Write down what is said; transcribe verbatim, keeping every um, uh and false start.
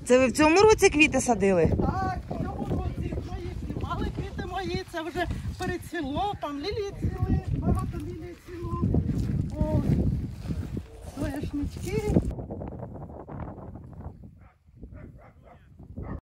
Це ви в цьому році квіти садили? Так, в цьому році мої знімали квіти мої, це вже перецвіло, там лілії цвіли, багато лілії цвіло. О, соняшнички.